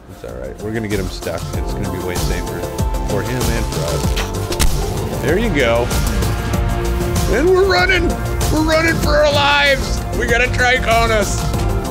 It's alright. We're gonna get him stuck. It's gonna be way safer for him and for us. There you go. And we're running! We're running for our lives! We got a trike on us!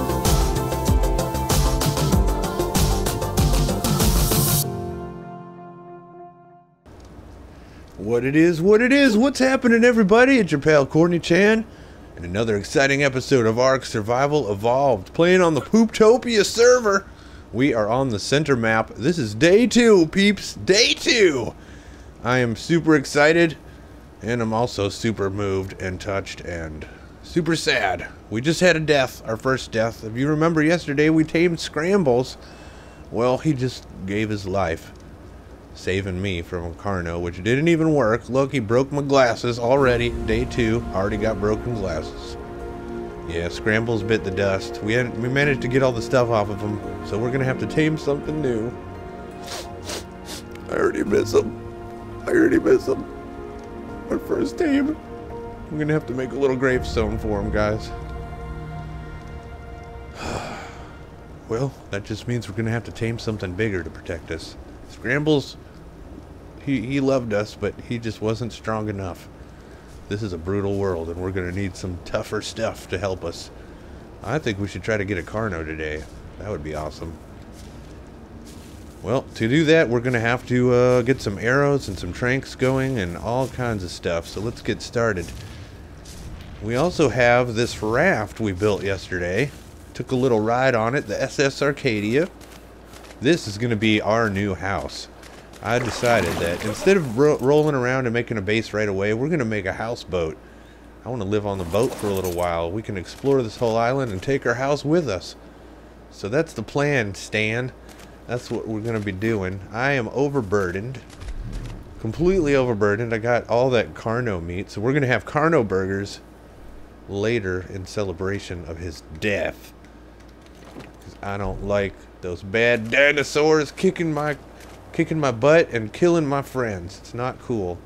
What it is, what's happening, everybody? It's your pal Courtney Chan, and another exciting episode of Ark Survival Evolved, playing on the Pooptopia server. We are on the center map. This is day 2, peeps. Day 2! I am super excited, and I'm also super moved and touched and super sad. We just had a death, our first death. If you remember yesterday, we tamed Scrambles. Well, he just gave his life, saving me from a Carno, which didn't even work. Look, he broke my glasses already. Day 2, already got broken glasses. Yeah, Scrambles bit the dust. We managed to get all the stuff off of him, so we're gonna have to tame something new. I already miss him. Our first tame. I'm gonna have to make a little gravestone for him, guys. Well, that just means we're gonna have to tame something bigger to protect us. Scrambles, he loved us, but he just wasn't strong enough. This is a brutal world, and we're going to need some tougher stuff to help us. I think we should try to get a Carno today. That would be awesome. Well, to do that, we're going to have to get some arrows and some tranks going and all kinds of stuff. So let's get started. We also have this raft we built yesterday. Took a little ride on it, the SS Arcadia. This is going to be our new house. I decided that instead of rolling around and making a base right away, we're going to make a houseboat. I want to live on the boat for a little while. We can explore this whole island and take our house with us. So that's the plan, Stan. That's what we're going to be doing. I am overburdened. Completely overburdened. I got all that Carno meat. So we're going to have Carno burgers later in celebration of his death. 'Cause I don't like those bad dinosaurs kicking my butt and killing my friends. It's not cool.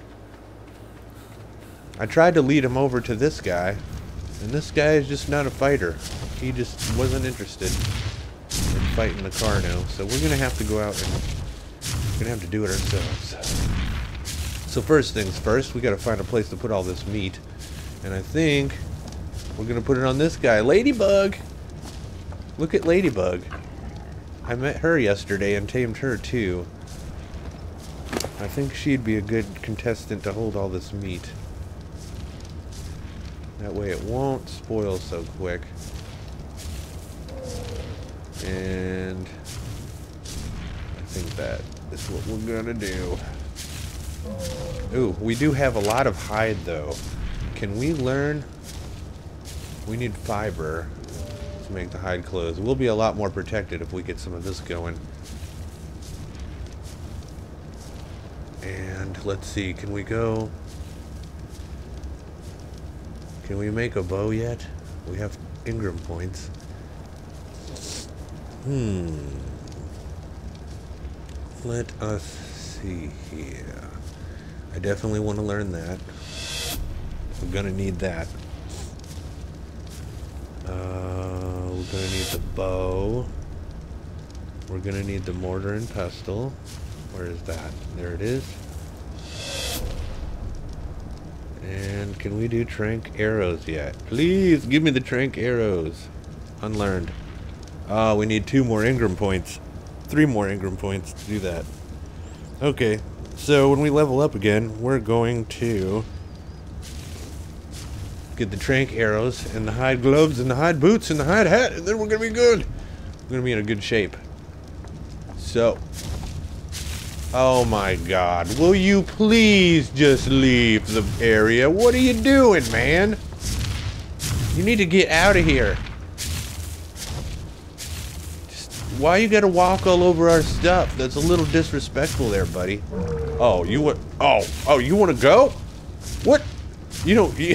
I tried to lead him over to this guy, and this guy is just not a fighter. He just wasn't interested in fighting the Carno, so we're gonna have to go out and we're gonna have to do it ourselves. So first things first, we gotta find a place to put all this meat, and I think we're gonna put it on this guy, Ladybug. Look at Ladybug. I met her yesterday and tamed her too. I think she'd be a good contestant to hold all this meat. That way it won't spoil so quick. And I think that is what we're gonna do. Ooh, we do have a lot of hide though. Can we learn? We need fiber to make the hide clothes. We'll be a lot more protected if we get some of this going. And let's see, can we make a bow yet? We have Ingram points. Let us see here. I definitely want to learn that. We're gonna need that. We're gonna need the bow. We're gonna need the mortar and pestle. Where is that? There it is. And can we do trank arrows yet? Please give me the trank arrows. Unlearned. Oh, we need 2 more Ingram points. 3 more Ingram points to do that. Okay, so when we level up again, we're going to get the trank arrows and the hide gloves and the hide boots and the hide hat, and then we're gonna be good. We're gonna be in a good shape. So, oh my God, will you please just leave the area? What are you doing, man? You need to get out of here. Just, why you gotta walk all over our stuff? That's a little disrespectful there, buddy. Oh, you want, oh, you wanna go? What? You don't, you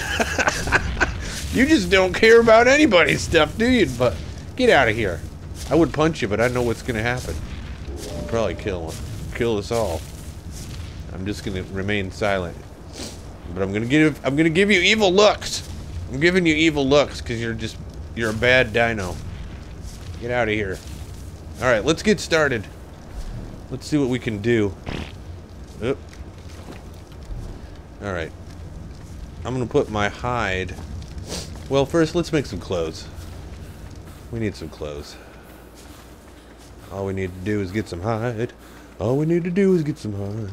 just don't care about anybody's stuff, do you? But get out of here. I would punch you, but I know what's gonna happen. I'd probably kill us all. I'm just gonna remain silent. But I'm gonna give you evil looks. I'm giving you evil looks because you're a bad dino. Get out of here. Alright, let's get started. Let's see what we can do. Oop. Alright. I'm gonna put my hide. Well, first, let's make some clothes. We need some clothes. All we need to do is get some hide. All we need to do is get some hide.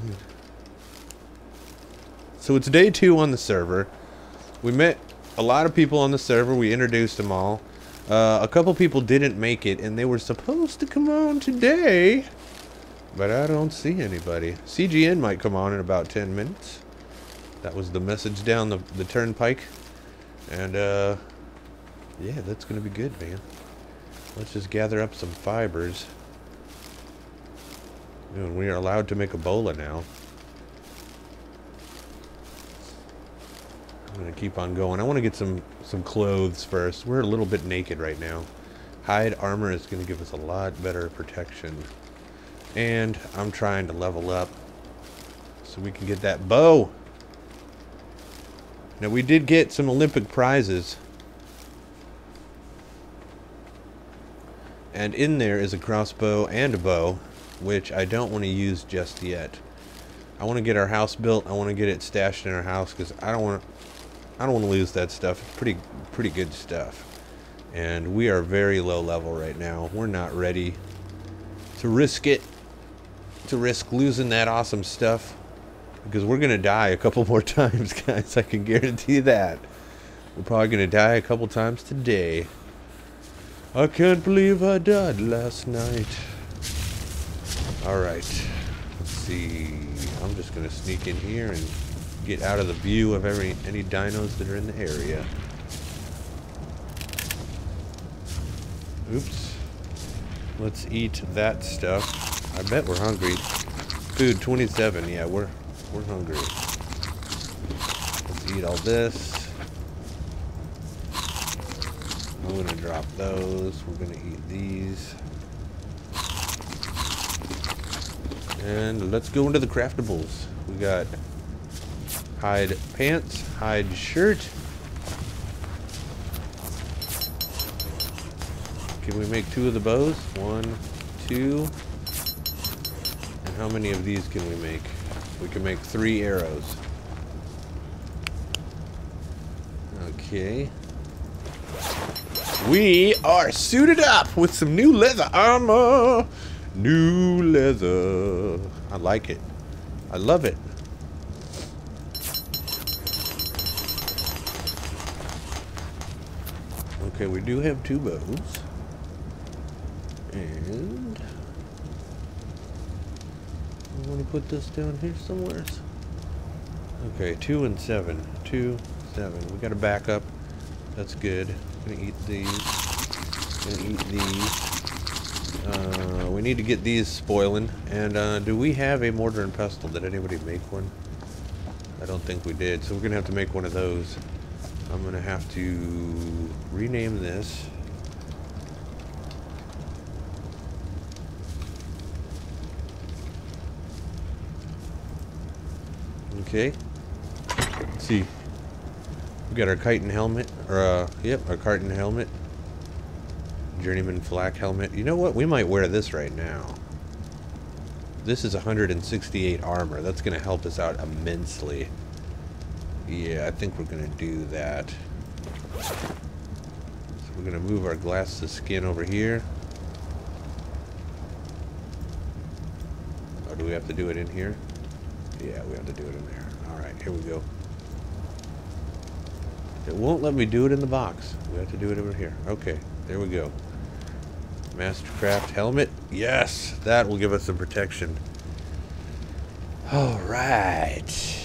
So it's day 2 on the server. We met a lot of people on the server. We introduced them all. A couple people didn't make it, and they were supposed to come on today. But I don't see anybody. CGN might come on in about 10 minutes. That was the message down the turnpike. And, yeah, that's going to be good, man. Let's just gather up some fibers. And we are allowed to make Ebola now. I'm going to keep on going. I want to get some clothes first. We're a little bit naked right now. Hide armor is going to give us a lot better protection. And I'm trying to level up so we can get that bow. Now, we did get some Olympic prizes. And in there is a crossbow and a bow, which I don't want to use just yet. I want to get our house built. I want to get it stashed in our house because I don't want to lose that stuff. It's pretty good stuff. And we are very low level right now. We're not ready to risk it. To risk losing that awesome stuff. Because we're going to die a couple more times, guys. I can guarantee that. We're probably going to die a couple times today. I can't believe I died last night. Alright. Let's see. I'm just going to sneak in here and get out of the view of any dinos that are in the area. Oops. Let's eat that stuff. I bet we're hungry. Food 27. Yeah, we're hungry. Let's eat all this. I'm gonna drop those. We're gonna eat these. And let's go into the craftables. We got hide pants, hide shirt. Can we make 2 of the bows? 1, 2. And how many of these can we make? We can make 3 arrows. Okay. We are suited up with some new leather armor. New leather. I like it. I love it. Okay, we do have 2 bows. And I want to put this down here somewhere. Okay, 2 and 7. 2, 7. We got a backup. That's good. Gonna eat these. Gonna eat these. We need to get these spoiling. And do we have a mortar and pestle? Did anybody make one? I don't think we did. So we're gonna have to make one of those. I'm gonna have to rename this. Okay. Let's see. We got our chitin helmet, or yep, our chitin helmet. Journeyman flak helmet. You know what? We might wear this right now. This is 168 armor. That's going to help us out immensely. Yeah, I think we're going to do that. So we're going to move our glass to skin over here. Or do we have to do it in here? Yeah, we have to do it in there. Alright, here we go. It won't let me do it in the box. We have to do it over here. Okay, there we go. Mastercraft helmet. Yes, that will give us some protection. Alright.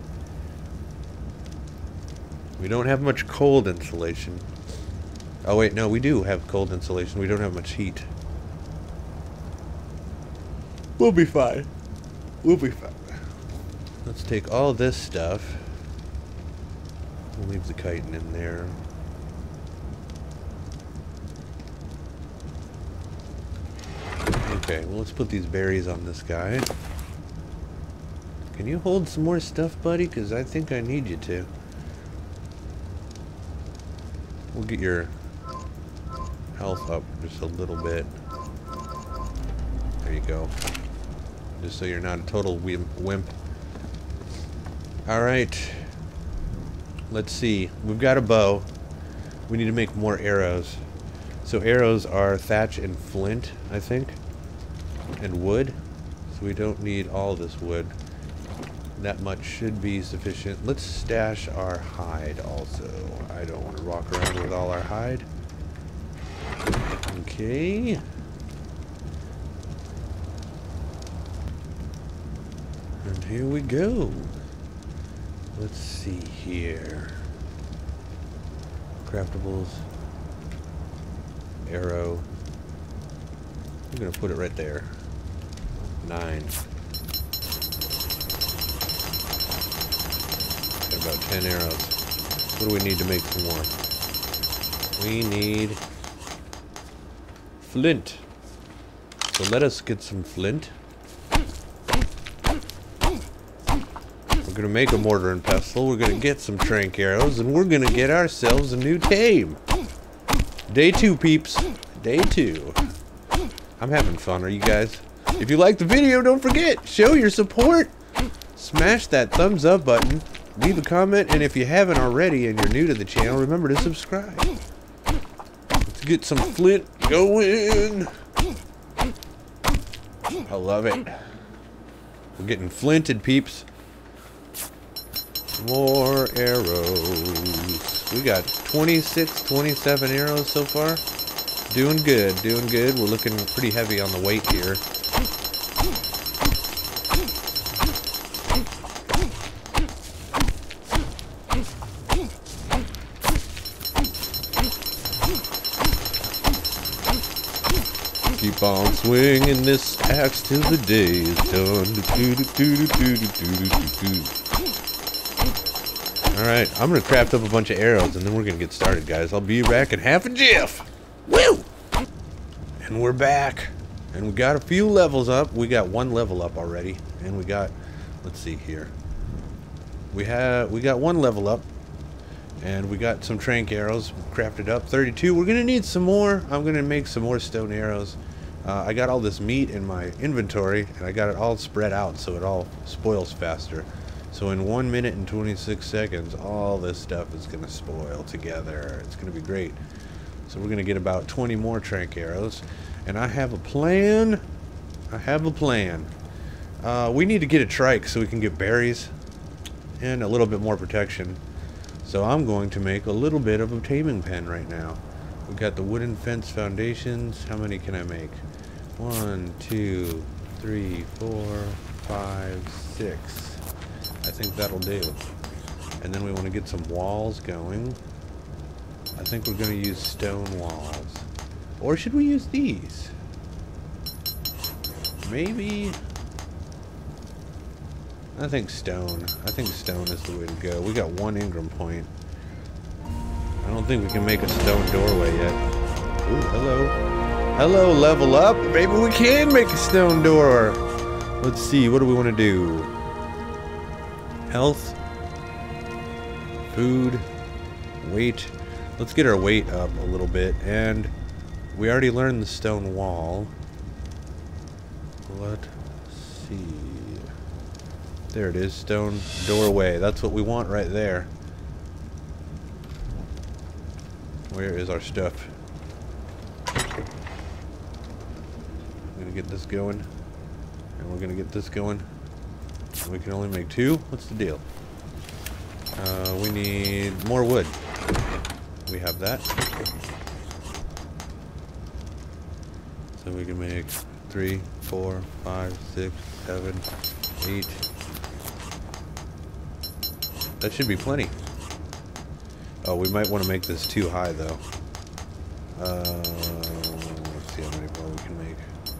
We don't have much cold insulation. Oh wait, no, we do have cold insulation. We don't have much heat. We'll be fine. We'll be fine. Let's take all this stuff. We'll leave the chitin in there. Okay, well, let's put these berries on this guy. Can you hold some more stuff, buddy? Because I think I need you to. We'll get your health up just a little bit. you go. Just so you're not a total wimp. Alright. Let's see. We've got a bow. We need to make more arrows. So arrows are thatch and flint, I think. And wood. So we don't need all this wood. That much should be sufficient. Let's stash our hide also. I don't want to walk around with all our hide. Okay. And here we go. Let's see here. Craftables. Arrow. I'm gonna put it right there. 9. Got about 10 arrows. What do we need to make some more? We need flint. So let us get some flint. We're gonna make a mortar and pestle. We're gonna get some trank arrows, and we're gonna get ourselves a new tame. Day 2, peeps. Day 2. I'm having fun. Are you guys? If you like the video, don't forget, show your support. Smash that thumbs up button. Leave a comment, and if you haven't already and you're new to the channel, remember to subscribe. Let's get some flint going. I love it. We're getting flinted, peeps. More arrows. We got 26, 27 arrows so far. Doing good, doing good. We're looking pretty heavy on the weight here. Keep on swinging this axe till the day is done. Alright, I'm gonna craft up a bunch of arrows and then we're gonna get started, guys. I'll be back in half a jiff. Woo! And we're back. And we got a few levels up. We got 1 level up already. And we got, let's see here. We got 1 level up. And we got some trank arrows crafted up. 32. We're gonna need some more. I'm gonna make some more stone arrows. I got all this meat in my inventory and I got it all spread out so it all spoils faster. So in 1 minute and 26 seconds, all this stuff is gonna spoil together. It's gonna be great. So we're gonna get about 20 more trank arrows. And I have a plan. We need to get a trike so we can get berries and a little bit more protection. So I'm going to make a little bit of a taming pen right now. We've got the wooden fence foundations. How many can I make? 1, 2, 3, 4, 5, 6. I think that'll do. And then we want to get some walls going. I think we're going to use stone walls. Or should we use these? Maybe. I think stone. I think stone is the way to go. We got 1 Ingram point. I don't think we can make a stone doorway yet. Ooh, hello. Hello, level up. Maybe we can make a stone door. Let's see. What do we want to do? Health. Food. Weight. Let's get our weight up a little bit. And we already learned the stone wall. Let's see. There it is. Stone doorway. That's what we want right there. Where is our stuff? I'm gonna get this going. And we're gonna get this going. We can only make 2. What's the deal? We need more wood. We have that. So we can make 3, 4, 5, 6, 7, 8. That should be plenty. Oh, we might want to make this too high, though. Let's see how many more we can make.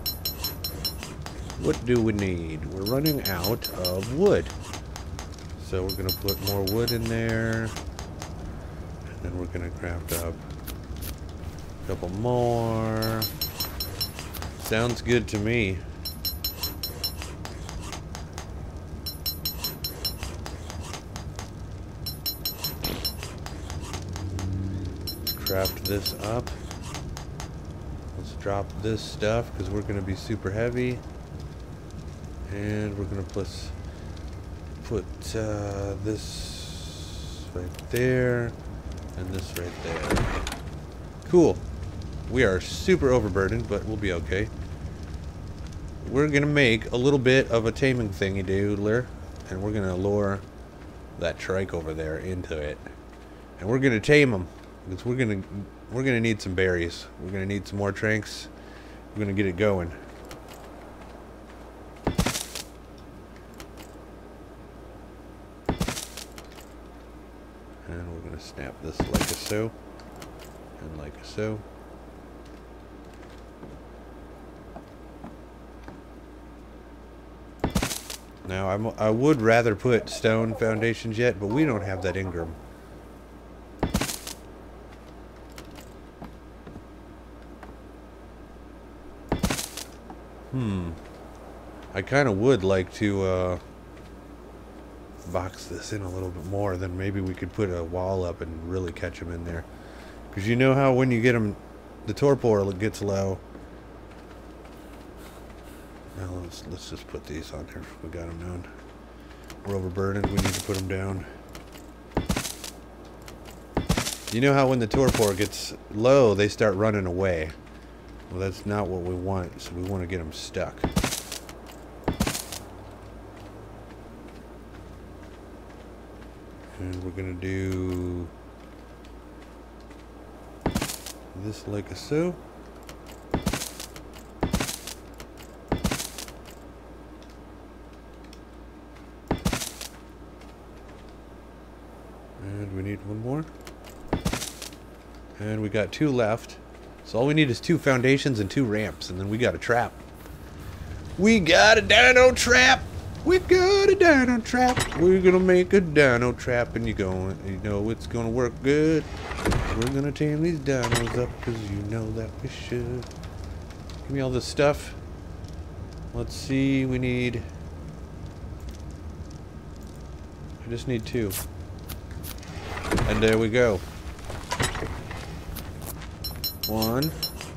What do we need? We're running out of wood. So we're going to put more wood in there. And then we're going to craft up a couple more. Sounds good to me. Craft this up. Let's drop this stuff because we're going to be super heavy. And we're going to put this right there and this right there. Cool. We are super overburdened, but we'll be okay. We're going to make a little bit of a taming thingy doodler, and we're going to lure that trike over there into it. And we're going to tame him because we're going to need some berries. We're going to need some more tranks. We're going to get it going. And we're going to snap this like a so and like a so. Now, I would rather put stone foundations yet, but we don't have that Ingram. I kind of would like to box this in a little bit more. Then maybe we could put a wall up and really catch them in there. Because you know how when you get them, the torpor gets low. Now let's just put these on there. We got them down. We're overburdened. We need to put them down. You know how when the torpor gets low, they start running away. Well, that's not what we want. So we want to get them stuck. And we're gonna do this like a so. And we need one more. And we got 2 left. So all we need is 2 foundations and 2 ramps, and then we got a trap. We got a dino trap! We got a dino trap. We're gonna make a dino trap, and you know it's gonna work good. We're gonna tame these dinos up, because you know that we should. Give me all this stuff. Let's see, we need... I just need 2. And there we go. 1,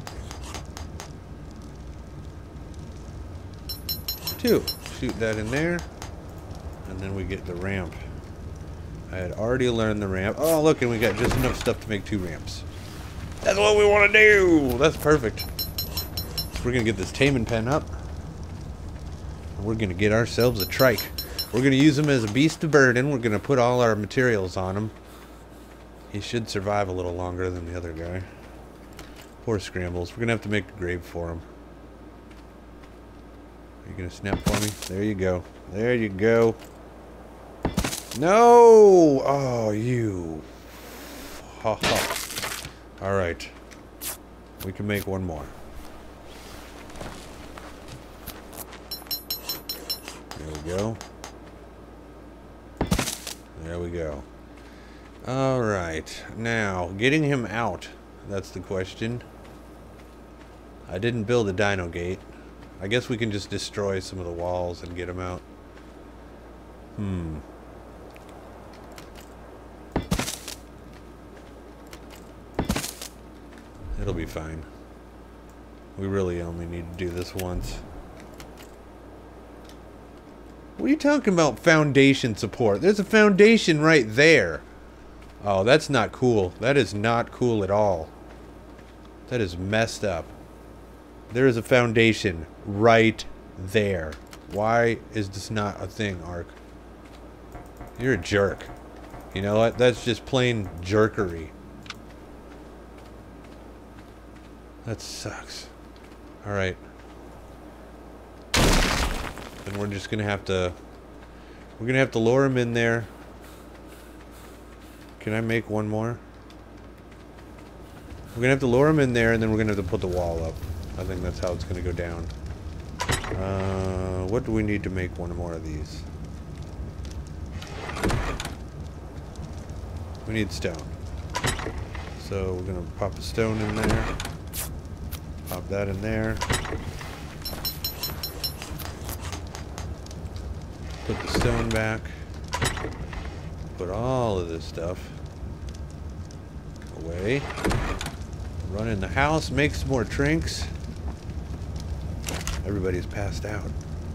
2. Shoot that in there, and then we get the ramp. I had already learned the ramp. Oh, look, and we got just enough stuff to make 2 ramps. That's what we want to do. That's perfect. So we're gonna get this taming pen up, and we're gonna get ourselves a trike. We're gonna use him as a beast of burden. We're gonna put all our materials on him. He should survive a little longer than the other guy. Poor Scrambles. We're gonna have to make a grave for him. Are you gonna snap for me? There you go. There you go. No! Oh, you. Ha ha. Alright. We can make one more. There we go. There we go. Alright. Now, getting him out. That's the question. I didn't build a dino gate. I guess we can just destroy some of the walls and get them out. It'll be fine. We really only need to do this once. What are you talking about, foundation support? There's a foundation right there. Oh, that's not cool. That is not cool at all. That is messed up. There is a foundation right there. Why is this not a thing, Ark? You're a jerk. You know what? That's just plain jerkery. That sucks. Alright. Then we're just gonna have to... We're gonna have to lure him in there. Can I make one more? We're gonna have to lure him in there, and then we're gonna have to put the wall up. I think that's how it's gonna go down. What do we need to make one more of these? We need stone. So we're gonna pop a stone in there. Pop that in there. Put the stone back. Put all of this stuff away. Run in the house, make some more trinks. Everybody's passed out.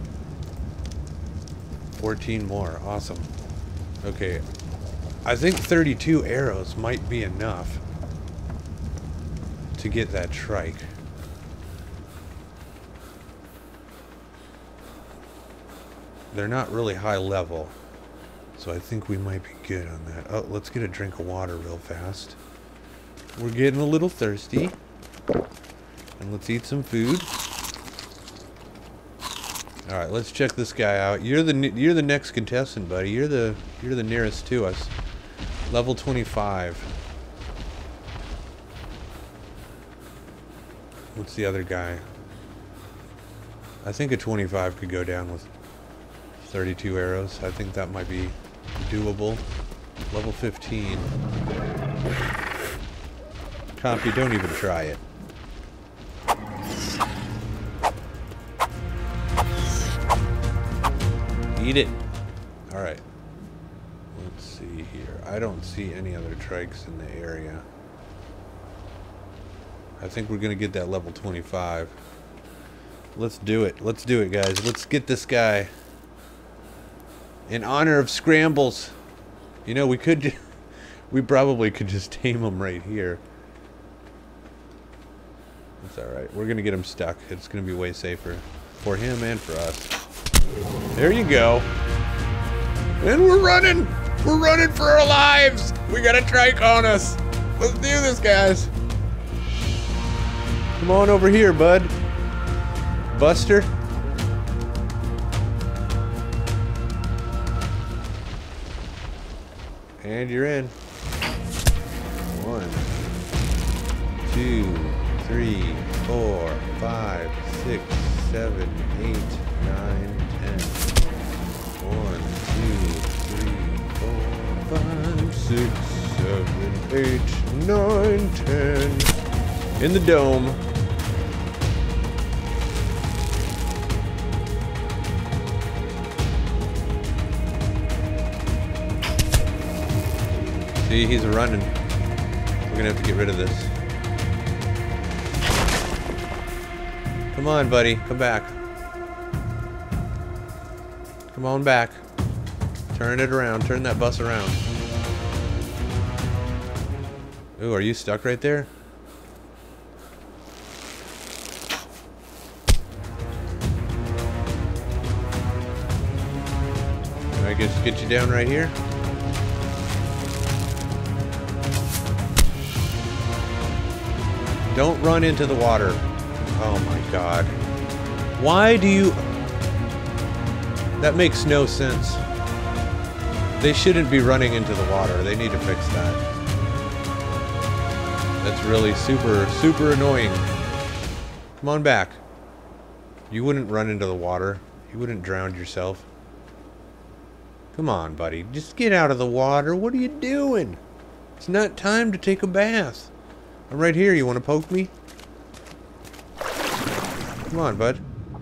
14 more. Awesome. Okay. I think 32 arrows might be enough to get that trike. They're not really high level, so I think we might be good on that. Oh, let's get a drink of water real fast. We're getting a little thirsty. And let's eat some food. Alright, let's check this guy out. You're the next contestant, buddy. You're the nearest to us. Level 25. What's the other guy? I think a 25 could go down with 32 arrows. I think that might be doable. Level 15. Compy, don't even try it. Eat it. Alright. Let's see here. I don't see any other trikes in the area. I think we're going to get that level 25. Let's do it. Let's do it, guys. Let's get this guy. In honor of Scrambles. You know, we probably could just tame him right here. That's alright. We're going to get him stuck. It's going to be way safer. For him and for us. There you go. And we're running! We're running for our lives! We got a trike on us! Let's do this, guys! Come on over here, bud. Buster. And you're in. 1, 2, 3, 4, 5, 6, 7, 8, 9, 10. 1, 2, 3, 4, 5, 6, 7, 8, 9, 10. In the dome. See, he's running. We're gonna have to get rid of this. Come on, buddy. Come back. Come on back. Turn it around. Turn that bus around. Ooh, are you stuck right there? Can I just get you down right here? Don't run into the water. Oh my god. Why do you... That makes no sense. They shouldn't be running into the water. They need to fix that. That's really super annoying. Come on back. You wouldn't run into the water. You wouldn't drown yourself. Come on, buddy. Just get out of the water. What are you doing? It's not time to take a bath. I'm right here. You want to poke me? Come on, bud.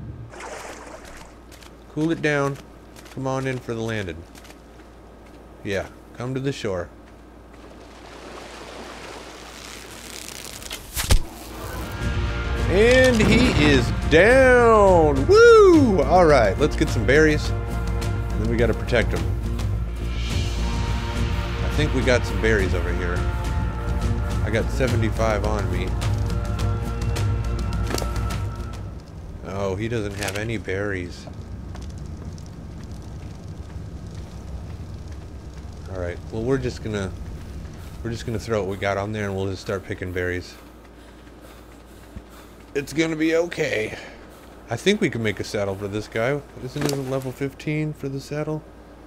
Cool it down. Come on in for the landing. Yeah, come to the shore. And he is down! Woo! Alright, let's get some berries. And then we gotta protect him. I think we got some berries over here. I got 75 on me. Oh, he doesn't have any berries. Alright, well we're just gonna throw what we got on there and we'll just start picking berries. It's gonna be okay. I think we can make a saddle for this guy. Isn't it level 15 for the saddle?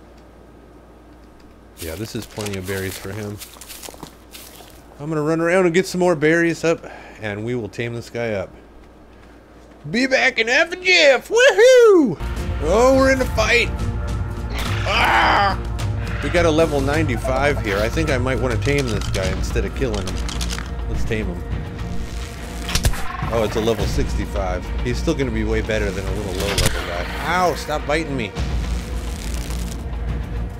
Yeah, this is plenty of berries for him. I'm gonna run around and get some more berries up and we will tame this guy up. Be back in half a jiff! Woohoo! Oh, we're in a fight! Ah! We got a level 95 here. I think I might want to tame this guy instead of killing him. Let's tame him. Oh, it's a level 65. He's still going to be way better than a little low-level guy. Ow! Stop biting me.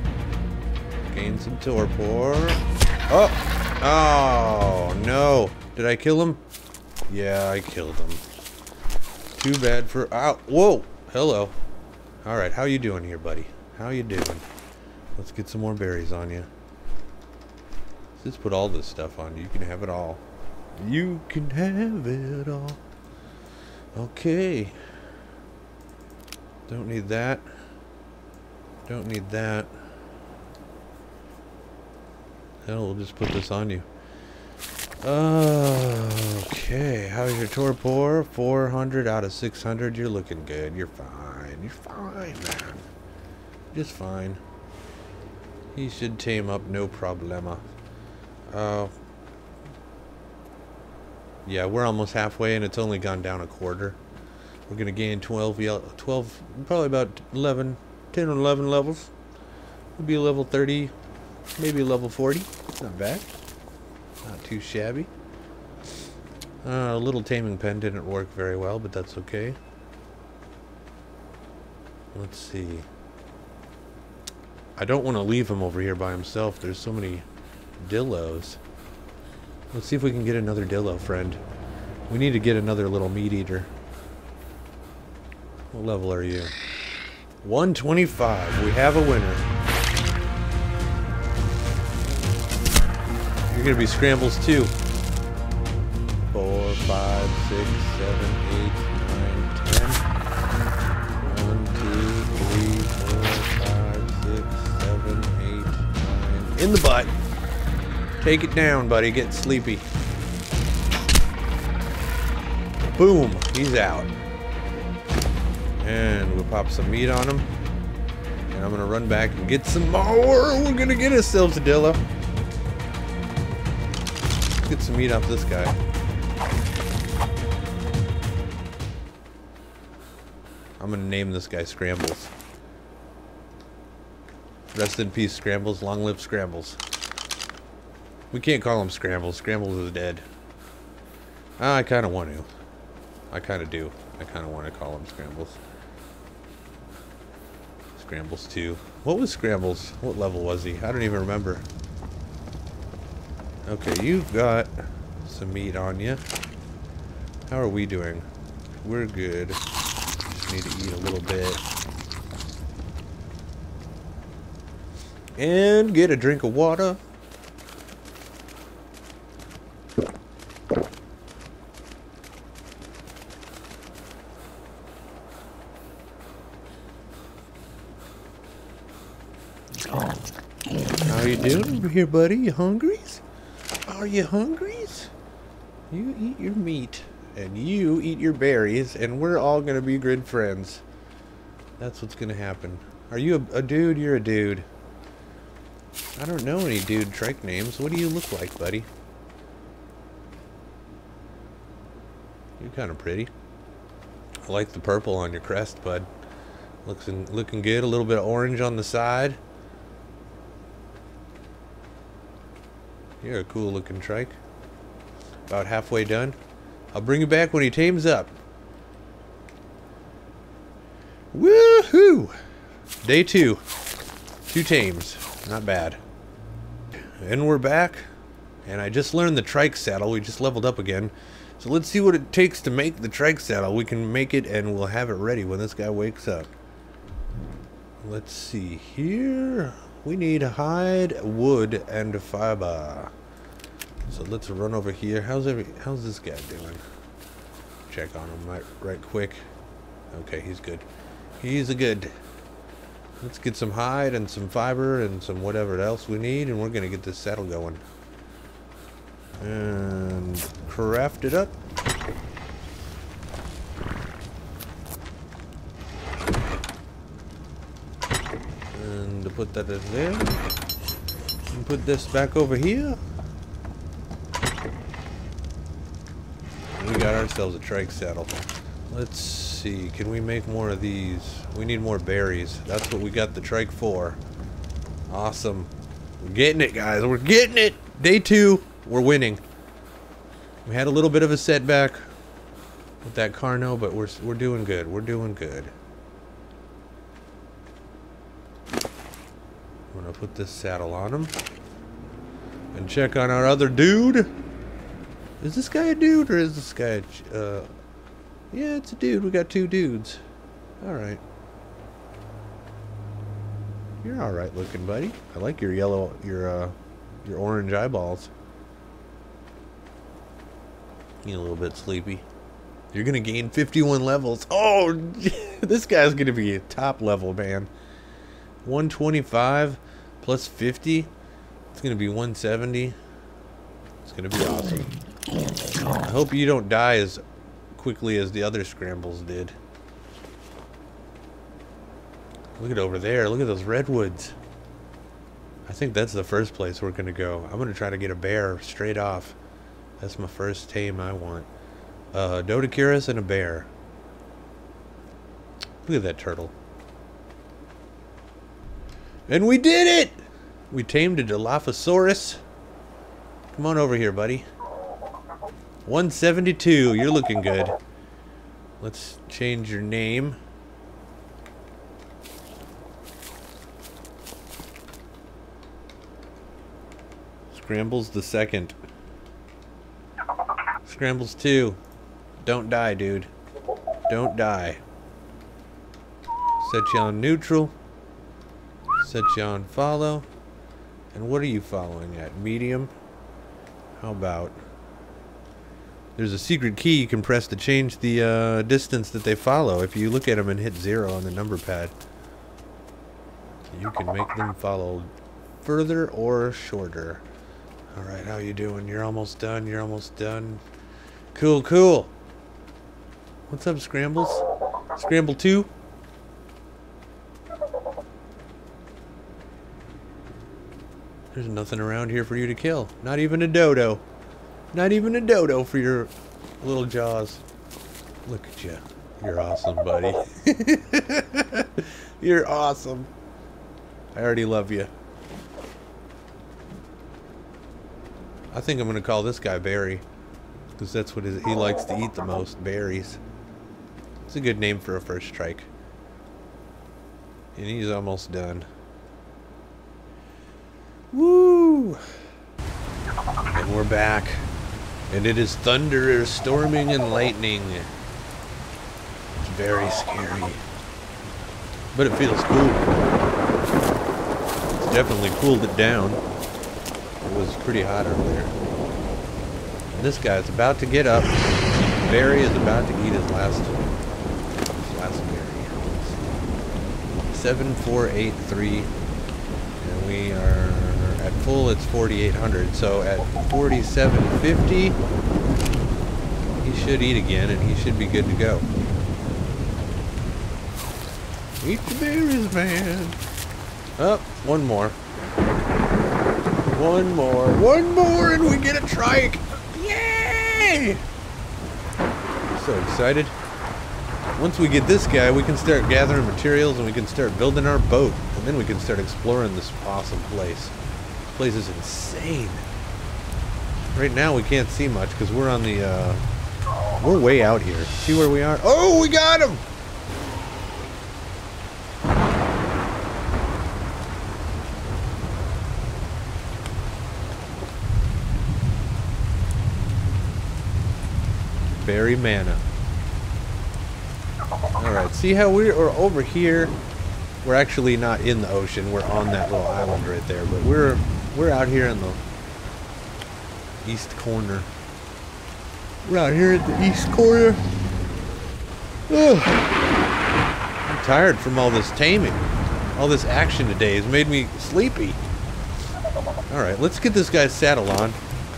Gain some torpor. Oh! Oh, no. Did I kill him? Yeah, I killed him. Too bad for... Ow! Whoa! Hello. Alright, how you doing here, buddy? How you doing? Let's get some more berries on you. Let's just put all this stuff on you. You can have it all. You can have it all. Okay. Don't need that. Don't need that. Hell, we'll just put this on you. Okay, how's your torpor? 400 out of 600. You're looking good. You're fine. You're fine, man. Just fine. He should tame up, no problema. Yeah, we're almost halfway, and it's only gone down a quarter. We're gonna gain 12, probably about 11, 10 or 11 levels. We'll be a level 30, maybe a level 40. Not bad. Not too shabby. A little taming pen didn't work very well, but that's okay. Let's see. I don't want to leave him over here by himself. There's so many dillos. Let's see if we can get another dillo friend. We need to get another little meat eater. What level are you? 125. We have a winner. You're gonna be scrambles too. 4, 5, 6, 7, 8, 9, 10. 1, 2, 3, 4, 5, 6, 7, 8, 9. In the butt. Take it down, buddy. Get sleepy. Boom. He's out. And we'll pop some meat on him. And I'm gonna run back and get some more. We're gonna get ourselves a dillo. Get some meat off this guy. I'm gonna name this guy Scrambles. Rest in peace, Scrambles. Long live Scrambles. We can't call him Scrambles. Scrambles is dead. I kind of want to. I kind of do. I kind of want to call him Scrambles. Scrambles 2. What was Scrambles? What level was he? I don't even remember. Okay, you've got some meat on you. How are we doing? We're good. Just need to eat a little bit. And get a drink of water. How you doing over here, buddy? You hungries? Are you hungries? You eat your meat, and you eat your berries, and we're all gonna be good friends. That's what's gonna happen. Are you a dude? You're a dude. I don't know any dude trike names. What do you look like, buddy? You're kind of pretty. I like the purple on your crest, bud. Looking good. A little bit of orange on the side. You're a cool looking trike. About halfway done. I'll bring you back when he tames up. Woohoo! Day 2. 2 tames. Not bad. And we're back. And I just learned the trike saddle. We just leveled up again. So let's see what it takes to make the trike saddle. We can make it and we'll have it ready when this guy wakes up. Let's see here. We need hide, wood, and fiber. So let's run over here. How's this guy doing? Check on him right quick. Okay, he's good. He's a good. Let's get some hide and some fiber and some whatever else we need, and we're gonna get this saddle going. And craft it up. And to put that in there. And put this back over here. We got ourselves a trike saddle. Let's see, can we make more of these? We need more berries. That's what we got the trike for. Awesome. We're getting it, guys. We're getting it. Day 2, we're winning. We had a little bit of a setback with that Carno, but we're doing good. We're doing good. I'm gonna put this saddle on him and check on our other dude. Is this guy a dude or is this guy yeah, it's a dude. We got two dudes. Alright. You're alright looking, buddy. I like your yellow, your orange eyeballs. You're a little bit sleepy. You're gonna gain 51 levels. Oh, this guy's gonna be a top level, man. 125 plus 50. It's gonna be 170. It's gonna be awesome. I hope you don't die as quickly as the other scrambles did. Look at over there. Look at those redwoods. I think that's the first place we're gonna go. I'm gonna try to get a bear straight off. That's my first tame I want. Doedicurus and a bear. Look at that turtle. And we did it! We tamed a Dilophosaurus. Come on over here, buddy. 172. You're looking good. Let's change your name. Scrambles the second. Scrambles 2. Don't die, dude. Don't die. Set you on neutral. Set you on follow. And what are you following at? Medium? How about... There's a secret key you can press to change the distance that they follow. If you look at them and hit 0 on the number pad, you can make them follow further or shorter. Alright, how you doing? You're almost done. You're almost done. Cool, cool. What's up, Scrambles? Scramble 2? There's nothing around here for you to kill. Not even a dodo. Not even a dodo for your little jaws. Look at you. You're awesome, buddy. You're awesome. I already love you. I think I'm going to call this guy Barry. Because that's what he likes to eat the most. Berries. It's a good name for a first strike. And he's almost done. Woo! And we're back. And it is thunder, storming, and lightning. It's very scary. But it feels cool. It's definitely cooled it down. It was pretty hot earlier. And this guy's about to get up. Barry is about to eat his last berry. 7483. And we are at full, it's 4800. So at 4750, he should eat again and he should be good to go. Eat the berries, man. Oh, one more. One more, and we get a trike! Yay! So excited. Once we get this guy, we can start gathering materials and we can start building our boat. And then we can start exploring this awesome place. This place is insane. Right now we can't see much because we're on the, we're way out here. See where we are? Oh, we got him! Berry mana. Alright, see how we're over here? We're actually not in the ocean, we're on that little island right there, but we're out here in the east corner. We're out here at the east corner. Ugh. I'm tired from all this taming. All this action today has made me sleepy. Alright, let's get this guy's saddle on.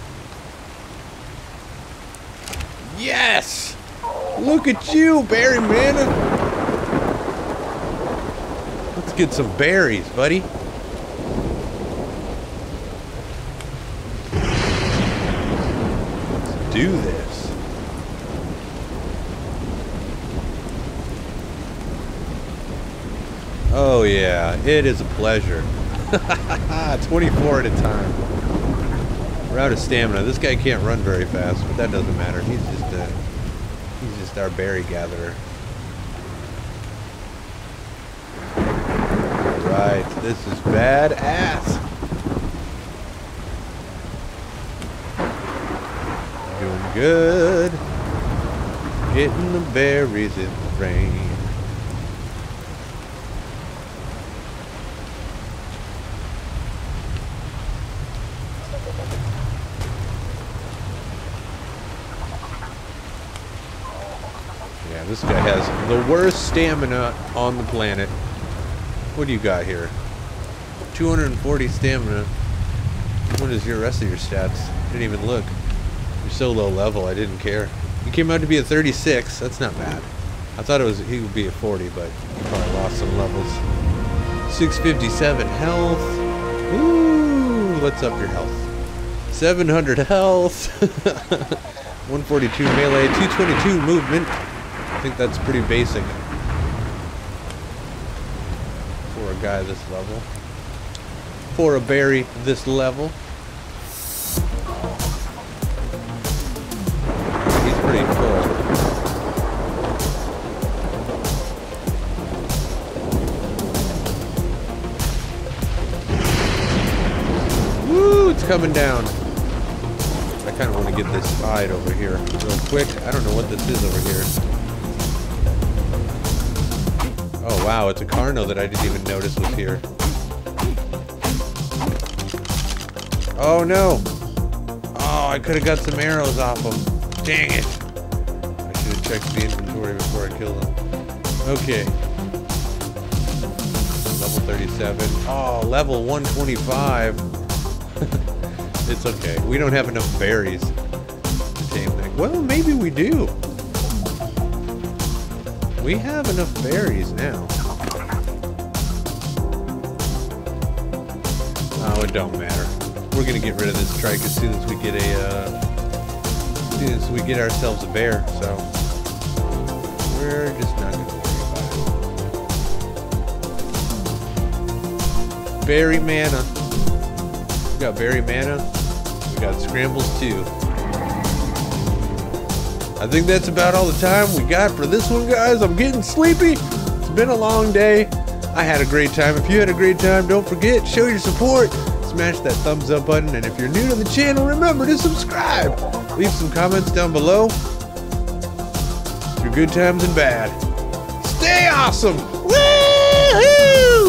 Yes! Look at you, berry mana! Let's get some berries, buddy. Let's do this. Oh yeah, it is a pleasure. 24 at a time. We're out of stamina. This guy can't run very fast, but that doesn't matter. He's just our berry gatherer. Alright, this is badass. Doing good. Getting the berries in the rain. Yeah, this guy has the worst stamina on the planet. What do you got here? 240 stamina. What is your rest of your stats? Didn't even look. You're so low level, I didn't care. You came out to be a 36. That's not bad. I thought he would be a 40, but he probably lost some levels. 657 health. Ooh, let's up your health. 700 health. 142 melee, 222 movement. I think that's pretty basic for a guy this level. For a berry this level. He's pretty full. Woo, it's coming down. I kind of want to get this side over here real quick. I don't know what this is over here. Oh wow, it's a Carno that I didn't even notice was here. Oh no! Oh, I could have got some arrows off him. Dang it! I should have checked the inventory before I killed him. Okay. Level 37. Oh, level 125. It's okay. We don't have enough berries to tame things. Well, maybe we do. We have enough berries now. Oh, it don't matter. We're gonna get rid of this trike as soon as we get ourselves a bear. So we're just not gonna worry about it. Berry mana. We got berry mana. We got scrambles too. I think that's about all the time we got for this one, guys. I'm getting sleepy. It's been a long day. I had a great time. If you had a great time, don't forget, show your support. Smash that thumbs up button. And if you're new to the channel, remember to subscribe. Leave some comments down below. Your good times and bad. Stay awesome. Woohoo!